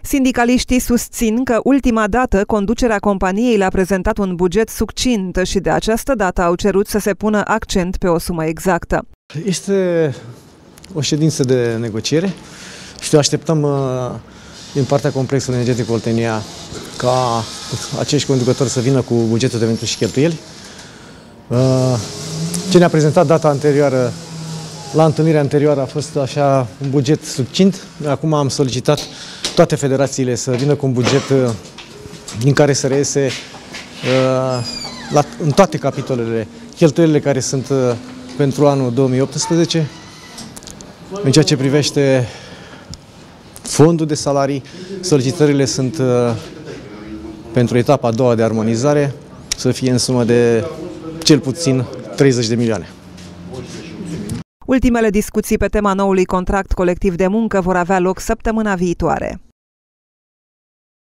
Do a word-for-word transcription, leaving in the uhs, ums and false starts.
Sindicaliștii susțin că ultima dată conducerea companiei le-a prezentat un buget succint și de această dată au cerut să se pună accent pe o sumă exactă. Este o ședință de negociere și așteptăm din partea Complexului Energetic Oltenia ca acești conducători să vină cu bugetul de venituri și cheltuieli. Ce ne-a prezentat data anterioară, la întâlnirea anterioară, a fost așa un buget succint. Acum am solicitat toate federațiile să vină cu un buget din care să reiese la, în toate capitolele cheltuielile care sunt pentru anul două mii optsprezece. În ceea ce privește fondul de salarii, solicitările sunt pentru etapa a doua de armonizare să fie în sumă de cel puțin treizeci de milioane. Ultimele discuții pe tema noului contract colectiv de muncă vor avea loc săptămâna viitoare.